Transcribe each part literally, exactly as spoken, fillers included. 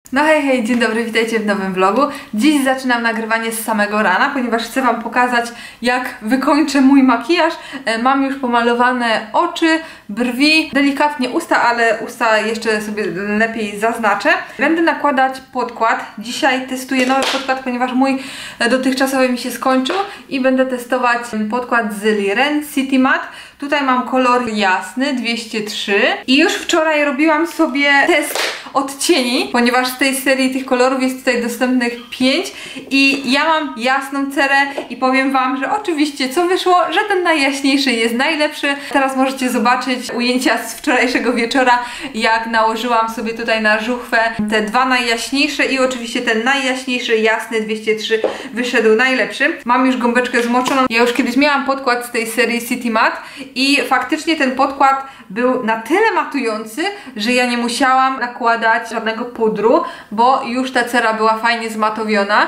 No hej, hej, dzień dobry, witajcie w nowym vlogu. Dziś zaczynam nagrywanie z samego rana, ponieważ chcę wam pokazać, jak wykończę mój makijaż. Mam już pomalowane oczy, brwi, delikatnie usta, ale usta jeszcze sobie lepiej zaznaczę. Będę nakładać podkład. Dzisiaj testuję nowy podkład, ponieważ mój dotychczasowy mi się skończył i będę testować podkład z Liren City Matte. Tutaj mam kolor jasny, dwieście trzy i już wczoraj robiłam sobie test odcieni, ponieważ z tej serii tych kolorów jest tutaj dostępnych pięć i ja mam jasną cerę i powiem wam, że oczywiście co wyszło, że ten najjaśniejszy jest najlepszy. Teraz możecie zobaczyć ujęcia z wczorajszego wieczora, jak nałożyłam sobie tutaj na żuchwę te dwa najjaśniejsze i oczywiście ten najjaśniejszy, jasny dwieście trzy wyszedł najlepszy. Mam już gąbeczkę zmoczoną. Ja już kiedyś miałam podkład z tej serii City Matte i faktycznie ten podkład był na tyle matujący, że ja nie musiałam nakładać żadnego pudru, bo już ta cera była fajnie zmatowiona.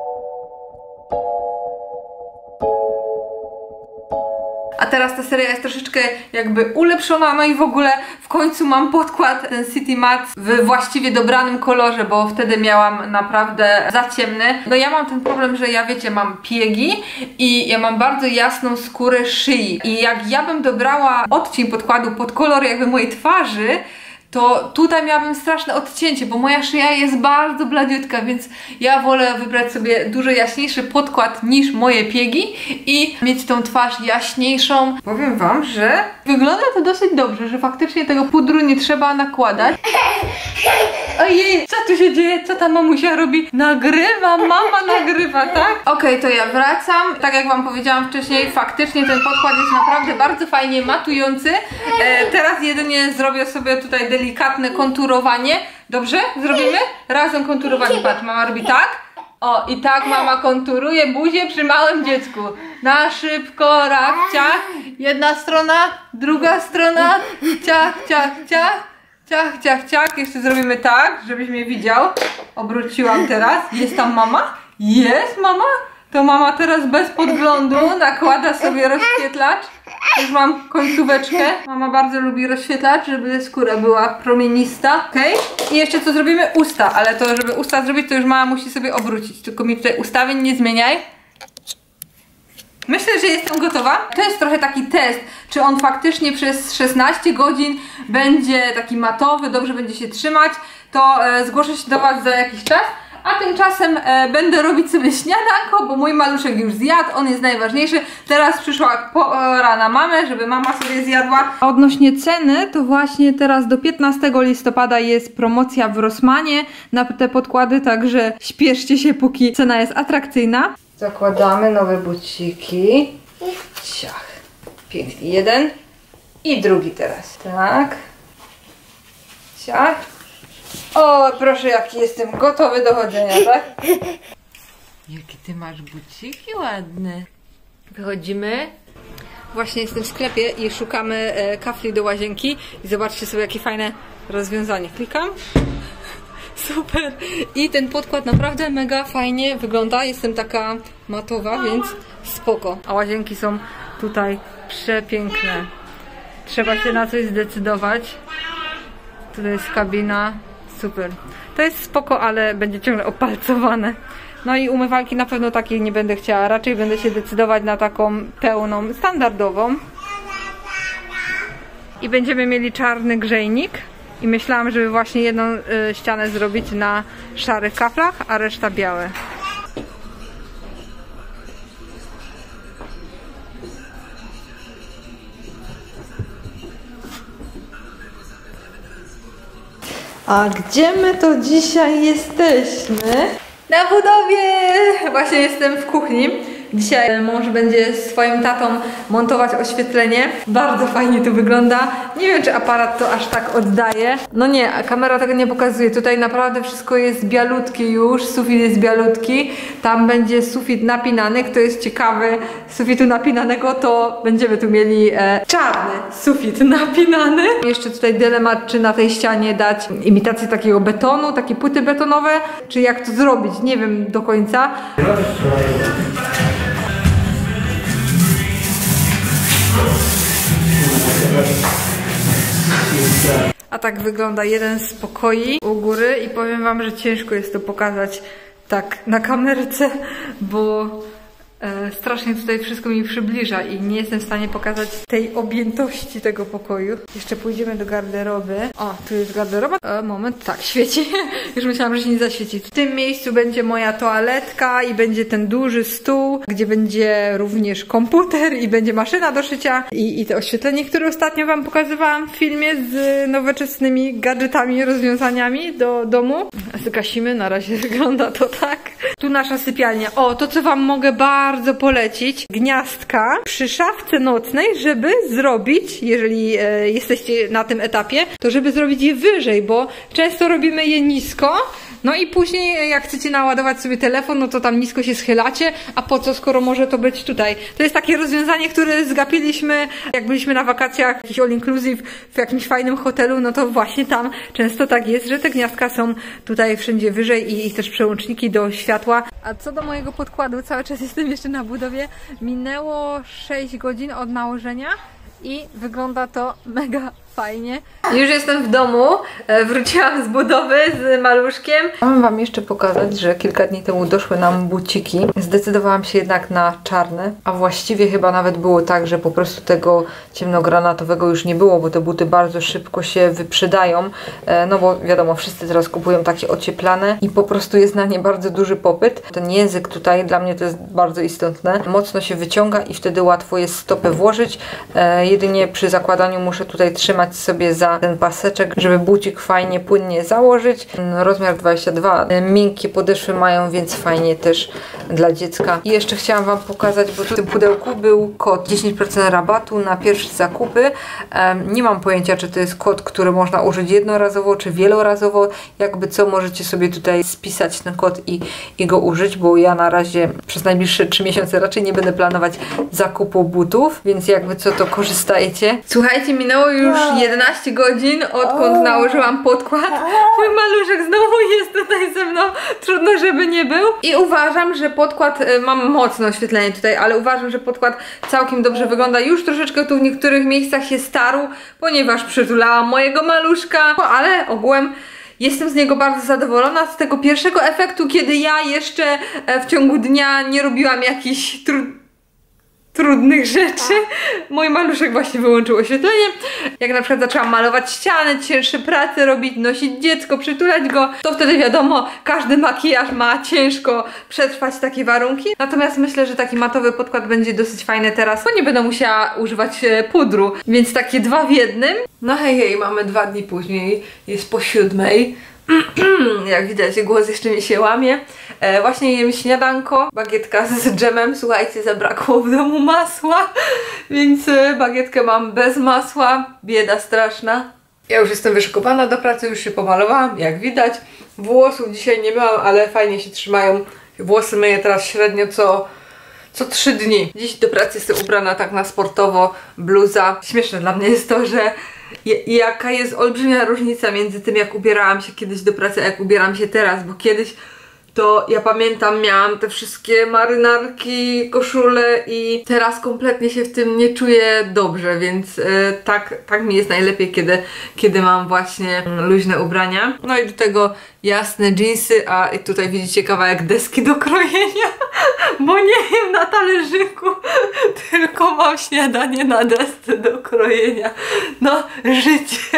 A teraz ta seria jest troszeczkę jakby ulepszona, no i w ogóle w końcu mam podkład ten City Matte w właściwie dobranym kolorze, bo wtedy miałam naprawdę za ciemny. No ja mam ten problem, że ja wiecie, mam piegi i ja mam bardzo jasną skórę szyi i jak ja bym dobrała odcień podkładu pod kolor jakby mojej twarzy, to tutaj miałabym straszne odcięcie, bo moja szyja jest bardzo bladziutka, więc ja wolę wybrać sobie dużo jaśniejszy podkład niż moje piegi i mieć tą twarz jaśniejszą. Powiem wam, że wygląda to dosyć dobrze, że faktycznie tego pudru nie trzeba nakładać. Ojej, co tu się dzieje? Co ta mamusia robi? Nagrywa, mama nagrywa, tak? Okej, okay, to ja wracam. Tak jak wam powiedziałam wcześniej, faktycznie ten podkład jest naprawdę bardzo fajnie matujący. E, teraz jedynie zrobię sobie tutaj delikatne konturowanie. Dobrze? Zrobimy? Razem konturowanie. Patrz, mama robi tak. O, i tak mama konturuje buzię przy małym dziecku. Na szybko, rak, ciach. Jedna strona, druga strona. Ciach, ciach, ciach. Ciach, ciach, ciach. Jeszcze zrobimy tak, żebyś mnie widział. Obróciłam teraz. Jest tam mama? Jest mama? To mama teraz bez podglądu nakłada sobie rozświetlacz. Już mam końcóweczkę. Mama bardzo lubi rozświetlacz, żeby skóra była promienista. Okej? I jeszcze co zrobimy? Usta. Ale to, żeby usta zrobić, to już mama musi sobie obrócić. Tylko mi tutaj ustawień nie zmieniaj. Myślę, że jestem gotowa. To jest trochę taki test, czy on faktycznie przez szesnaście godzin będzie taki matowy, dobrze będzie się trzymać. To e, zgłoszę się do was za jakiś czas. A tymczasem e, będę robić sobie śniadanko, bo mój maluszek już zjadł, on jest najważniejszy. Teraz przyszła pora na mamę, żeby mama sobie zjadła. A odnośnie ceny, to właśnie teraz do piętnastego listopada jest promocja w Rossmanie na te podkłady, także śpieszcie się, póki cena jest atrakcyjna. Zakładamy nowe buciki. Ciach. Pięknie. Jeden i drugi teraz. Tak. Ciach. O, proszę, jaki jestem gotowy do chodzenia, tak? Jakie ty masz buciki ładne. Wychodzimy. Właśnie jestem w sklepie i szukamy e, kafli do łazienki. I zobaczcie sobie, jakie fajne rozwiązanie. Klikam. Super. I ten podkład naprawdę mega fajnie wygląda. Jestem taka matowa, więc spoko. A łazienki są tutaj przepiękne. Trzeba się na coś zdecydować. Tutaj jest kabina. Super. To jest spoko, ale będzie ciągle opalcowane. No i umywalki na pewno takich nie będę chciała. Raczej będę się decydować na taką pełną, standardową. I będziemy mieli czarny grzejnik. I myślałam, żeby właśnie jedną y, ścianę zrobić na szarych kaflach, a reszta białe. A gdzie my to dzisiaj jesteśmy? Na budowie! Właśnie jestem w kuchni. Dzisiaj mąż będzie z swoim tatą montować oświetlenie. Bardzo fajnie to wygląda. Nie wiem, czy aparat to aż tak oddaje. No nie, kamera tego nie pokazuje. Tutaj naprawdę wszystko jest bialutkie już. Sufit jest bialutki. Tam będzie sufit napinany. Kto jest ciekawy sufitu napinanego, to będziemy tu mieli e, czarny sufit napinany. Jeszcze tutaj dylemat, czy na tej ścianie dać imitację takiego betonu, takie płyty betonowe, czy jak to zrobić. Nie wiem do końca. A tak wygląda jeden z pokoi u góry i powiem wam, że ciężko jest to pokazać tak na kamerce, bo e, strasznie tutaj wszystko mi przybliża i nie jestem w stanie pokazać tej objętości tego pokoju. Jeszcze pójdziemy do garderoby. O, tu jest garderoba. E, moment, tak, świeci. Już myślałam, że się nie zaświeci. W tym miejscu będzie moja toaletka i będzie ten duży stół, gdzie będzie również komputer i będzie maszyna do szycia i, i to oświetlenie, które ostatnio wam pokazywałam w filmie z nowoczesnymi gadżetami, rozwiązaniami do domu. Zgasimy, na razie wygląda to tak. Tu nasza sypialnia. O, to co wam mogę bardzo polecić. Gniazdka przy szafce nocnej, żeby zrobić, jeżeli e, jesteście na tym etapie, to żeby zrobić je wyżej, bo często robimy je nisko. No i później jak chcecie naładować sobie telefon, no to tam nisko się schylacie, a po co, skoro może to być tutaj. To jest takie rozwiązanie, które zgapiliśmy, jak byliśmy na wakacjach, jakiś all inclusive w jakimś fajnym hotelu, no to właśnie tam często tak jest, że te gniazdka są tutaj wszędzie wyżej i, i też przełączniki do światła. A co do mojego podkładu, cały czas jestem jeszcze na budowie. Minęło sześć godzin od nałożenia i wygląda to mega fajnie. Już jestem w domu, wróciłam z budowy z maluszkiem. Mam wam jeszcze pokazać, że kilka dni temu doszły nam buciki. Zdecydowałam się jednak na czarne, a właściwie chyba nawet było tak, że po prostu tego ciemnogranatowego już nie było, bo te buty bardzo szybko się wyprzedają, no bo wiadomo, wszyscy teraz kupują takie ocieplane i po prostu jest na nie bardzo duży popyt. Ten język tutaj dla mnie to jest bardzo istotne. Mocno się wyciąga i wtedy łatwo jest stopę włożyć. Jedynie przy zakładaniu muszę tutaj trzymać sobie za ten paseczek, żeby bucik fajnie, płynnie założyć. Rozmiar dwadzieścia dwa. Miękkie podeszwy mają, więc fajnie też dla dziecka. I jeszcze chciałam wam pokazać, bo w tym pudełku był kod dziesięć procent rabatu na pierwsze zakupy. Nie mam pojęcia, czy to jest kod, który można użyć jednorazowo, czy wielorazowo. Jakby co, możecie sobie tutaj spisać ten kod i, i go użyć, bo ja na razie przez najbliższe trzy miesiące raczej nie będę planować zakupu butów, więc jakby co, to korzystajcie. Słuchajcie, minęło już jedenaście godzin, odkąd nałożyłam podkład. Mój maluszek znowu jest tutaj ze mną. Trudno, żeby nie był. I uważam, że podkład, mam mocne oświetlenie tutaj, ale uważam, że podkład całkiem dobrze wygląda. Już troszeczkę tu w niektórych miejscach się starł, ponieważ przytulałam mojego maluszka, ale ogółem jestem z niego bardzo zadowolona, z tego pierwszego efektu, kiedy ja jeszcze w ciągu dnia nie robiłam jakichś trudnych trudnych rzeczy. Mój maluszek właśnie wyłączył oświetlenie. Jak na przykład zaczęłam malować ściany, cięższe prace robić, nosić dziecko, przytulać go, to wtedy wiadomo, każdy makijaż ma ciężko przetrwać takie warunki. Natomiast myślę, że taki matowy podkład będzie dosyć fajny teraz, bo nie będę musiała używać pudru, więc takie dwa w jednym. No hej, hej, mamy dwa dni później, jest po siódmej. Jak widać, głos jeszcze mi się łamie. E, właśnie jem śniadanko, bagietka z dżemem. Słuchajcie, zabrakło w domu masła, więc bagietkę mam bez masła. Bieda straszna. Ja już jestem wyszykowana do pracy, już się pomalowałam, jak widać. Włosów dzisiaj nie miałam, ale fajnie się trzymają. Włosy myję teraz średnio co, co trzy dni. Dziś do pracy jestem ubrana tak na sportowo, bluza. Śmieszne dla mnie jest to, że I jaka jest olbrzymia różnica między tym, jak ubierałam się kiedyś do pracy, a jak ubieram się teraz, bo kiedyś to ja pamiętam, miałam te wszystkie marynarki, koszule i teraz kompletnie się w tym nie czuję dobrze, więc yy, tak, tak mi jest najlepiej, kiedy, kiedy mam właśnie luźne ubrania. No i do tego jasne dżinsy, a tutaj widzicie kawałek deski do krojenia, bo nie jem na talerzyku, tylko mam śniadanie na desce do krojenia. No, życie.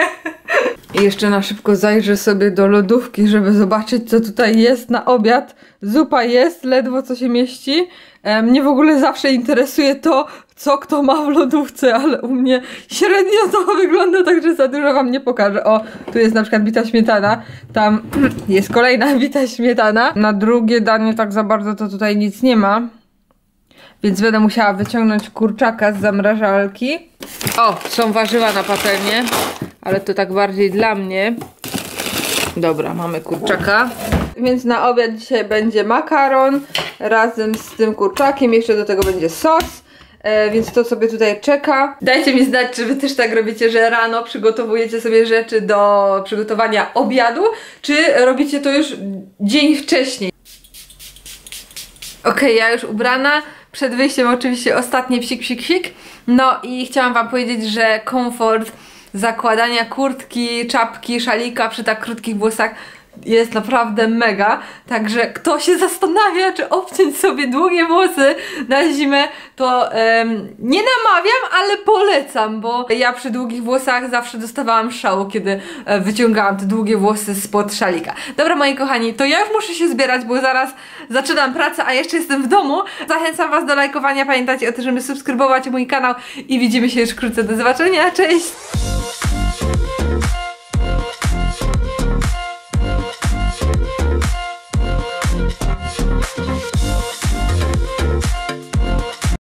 I jeszcze na szybko zajrzę sobie do lodówki, żeby zobaczyć, co tutaj jest na obiad. Zupa jest, ledwo co się mieści. E, mnie w ogóle zawsze interesuje to, co kto ma w lodówce, ale u mnie średnio to wygląda, także za dużo wam nie pokażę. O, tu jest na przykład bita śmietana, tam jest kolejna bita śmietana. Na drugie danie tak za bardzo to tutaj nic nie ma, więc będę musiała wyciągnąć kurczaka z zamrażalki. O, są warzywa na patelnię, ale to tak bardziej dla mnie. Dobra, mamy kurczaka. Więc na obiad dzisiaj będzie makaron razem z tym kurczakiem. Jeszcze do tego będzie sos. E, więc to sobie tutaj czeka. Dajcie mi znać, czy wy też tak robicie, że rano przygotowujecie sobie rzeczy do przygotowania obiadu, czy robicie to już dzień wcześniej. Ok, ja już ubrana. Przed wyjściem oczywiście ostatni psik, psik, psik. No i chciałam wam powiedzieć, że komfort zakładania kurtki, czapki, szalika przy tak krótkich włosach jest naprawdę mega, także kto się zastanawia, czy obciąć sobie długie włosy na zimę, to um, nie namawiam, ale polecam, bo ja przy długich włosach zawsze dostawałam szału, kiedy e, wyciągałam te długie włosy spod szalika. Dobra, moi kochani, to ja już muszę się zbierać, bo zaraz zaczynam pracę, a jeszcze jestem w domu. Zachęcam was do lajkowania, pamiętajcie o tym, żeby subskrybować mój kanał i widzimy się już wkrótce. Do zobaczenia, cześć!